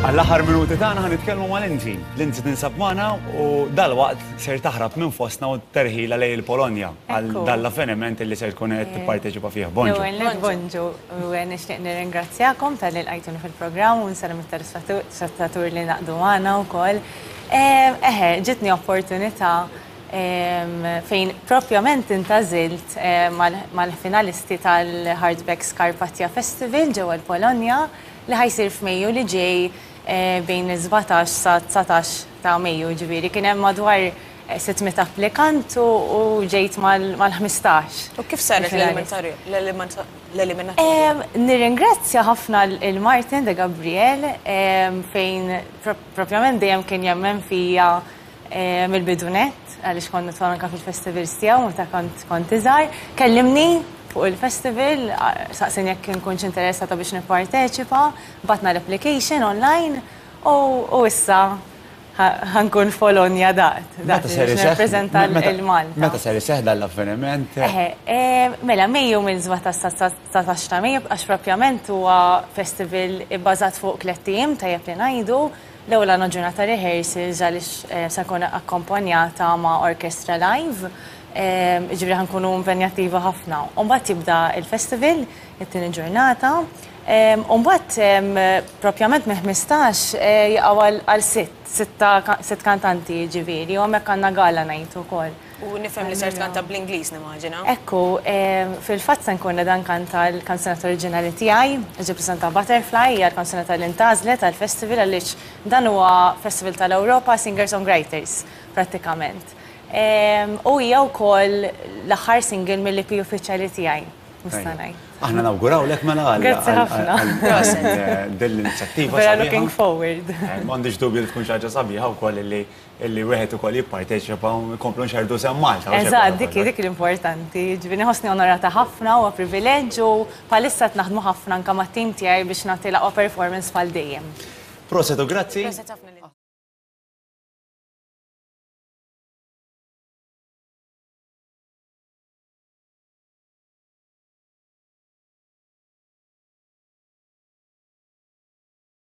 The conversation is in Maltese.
Għall-aħħar minuti tagħna ħanitkellmu ma' Lyndsay. Lyndsay tinsab magħna u dalwaqt ser taħrab minn fostna u terħila lejn il-Polonja għal dal-avveniment li ser tkun qed tipparteċipa fih. Bonġu. Bonġu, u nixtieq nirringrazzjakom tal-li lqajtuni fil-programm u nsaram it-telespettatur li naqdu magħna wkoll. Ġitni opportunità fejn propjament intażilt mal-finalisti tal-Hardback Skarpatja Festival ġewwa l-Polonja li ħajsir f'Mejju li ġej bejn 17 sa 19 ta' Mejju ġifieri. Kien hemm madwar 600 applikant u ġejt mal-15. U kif saret l-eliminatorju? Nirringrazzja ħafna il-Martin de Gabriel fejn propjament dejjem kien jemmen fija mill-bidunet għaliex konna anke fil-festivals tiegħu meta kont iżgħar. Kellimni fuq il-festival, saqsin jekk nkunx interessata biex nipparteċipa, batna l-application online u issa ħankun f'Polonja nirrappreżenta l-Malta. Meta ser iseħħ l-avveniment? Mela Mejju minn 17 ta' Mejju għax propjament huwa festival ibbażat fuq 3 ijiem tajjeb li ngħidu. L-ewwel għandna ġurnata rehearsals għaliex se nkun akkompanjata ma' orkestra live. Ġifri ħankunu impenjattiva ħafna. Mbagħad jibda il-festival, it-tieni ġurnata. Mbagħad propjament minn 15 jaqgħu għal 6 kantanti ġifieri u hemmhekk għandna gala ngħid ukoll. U nifhem li ser tkanta bl-Ingliż nimmaġina. Ekku, fil-fatt se nkun dan kanta l-kanzunetta oriġinali tiegħi, ġippreżenta Butterfly, hija l-kanzunetta li ntażlet għall-festival għaliex dan huwa festival tal-Ewropa Singer-Songwriters prattikament. U hija wkoll l-aħħar single mill-EP uffiċjali tiegħi. Nista' ngħid. Aħna nawgurawlek mela Grazzi ħafna. Dell-inizjattiva. Vera looking forward. M'għandix dubju li tkun xi ħaġa sabiħa wkoll illi wieħed ukoll jipparteċipa u jkomplu nxerdu sehem Malta. Eżatt, dik l-importanti. Ġifieri ħossni onorata ħafna u privileġġ u bħalissa qed naħdmu ħafna anke mat-tim tiegħi biex nagħti l-aqwa performance bħal dejjem. Proset u grazzi.